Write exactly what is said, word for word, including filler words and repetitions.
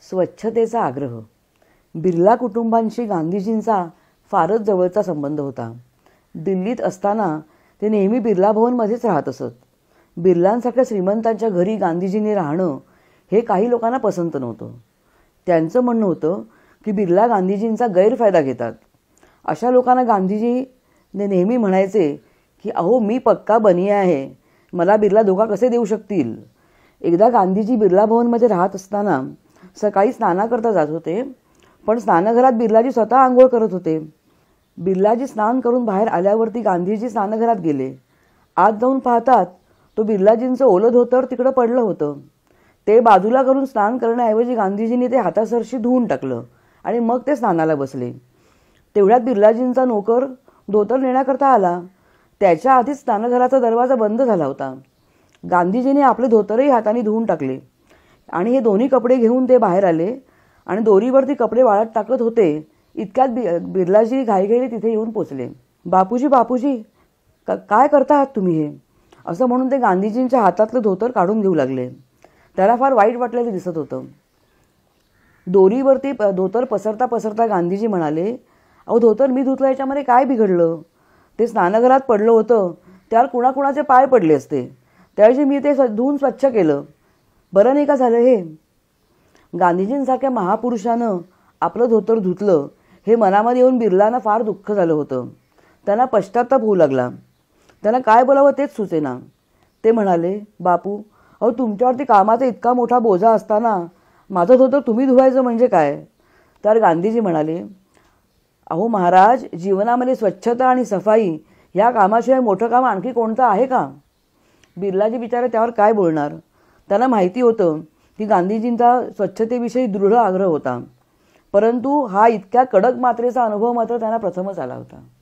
स्वच्छतेचा आग्रह. बिर्ला कुटुंबांशी गांधीजींचा फारच जवळचा संबंध होता. दिल्लीत असताना ते नेहमी बिर्ला भवनमध्येच राहत असत. बिर्लांसारख्या श्रीमंतांच्या घरी गांधीजींनी राहणं हे काही लोकांना पसंत नव्हतं. त्यांचं म्हणणं होतं की बिर्ला गांधीजींचा गैरफायदा घेतात. अशा लोकांना गांधीजी नेहमी म्हणायचे की अहो मी पक्का बनिया आहे, मला बिर्ला धोका कसे देऊ शकतील. एकदा गांधीजी बिर्ला भवनमध्ये राहत असताना सकाळी स्नानाकरता जात होते, पण स्नानघरात बिर्लाजी स्वतः आंघोळ करत होते. बिर्लाजी स्नान करून बाहेर आल्यावरती गांधीजी स्नानघरात गेले. आत जाऊन पाहतात तो बिर्लाजींचं ओलं धोतर तिकडं पडलं होतं. ते बाजूला करून स्नान करण्याऐवजी गांधीजींनी ते हातासरशी धुवून टाकलं आणि मग ते स्नानाला बसले. तेवढ्यात बिर्लाजींचा नोकर धोतर नेण्याकरता आला. त्याच्या आधीच स्नानघराचा दरवाजा बंद झाला होता. गांधीजींनी आपले धोतरही हाताने धुवून टाकले आणि हे दोन्ही कपडे घेऊन ते बाहेर आले आणि दोरीवरती कपडे वाळत टाकत होते. इतक्यात बि बिर्लाजी घाईघाईने तिथे येऊन पोचले. बापूजी बापूजी काय करता आहात तुम्ही हे, असं म्हणून ते गांधीजींच्या हातातलं धोतर काढून घेऊ लागले. त्याला फार वाईट वाटलेलं दिसत होतं. दोरीवरती धोतर पसरता पसरता गांधीजी म्हणाले, अहो धोतर मी धुतलं, याच्यामध्ये काय बिघडलं. ते स्नानघरात पडलं होतं, त्यावर कुणाकुणाचे पाय पडले असते, त्याऐवजी मी ते धुवून स्वच्छ केलं, बरं नाही का झालं हे. गांधीजींसारख्या महापुरुषानं आपलं धोतर धुतलं हे मनामध्ये येऊन बिर्लांना फार दुःख झालं होतं. त्यांना पश्चाताप होऊ लागला. त्यांना काय बोलावं तेच सुचेना. ते म्हणाले, बापू अहो तुमच्यावरती कामाचा इतका मोठा बोजा असताना माझं धोतर तुम्ही धुवायचं म्हणजे काय. तर गांधीजी म्हणाले, अहो महाराज, जीवनामध्ये स्वच्छता आणि सफाई ह्या कामाशिवाय मोठं काम आणखी कोणतं आहे का. बिर्लाजी बिचारे त्यावर काय बोलणार. त्यांना माहिती होतं की गांधीजींचा स्वच्छतेविषयी दृढ आग्रह होता, परंतु हा इतक्या कडक मात्रेचा अनुभव मात्र त्यांना प्रथमच आला होता.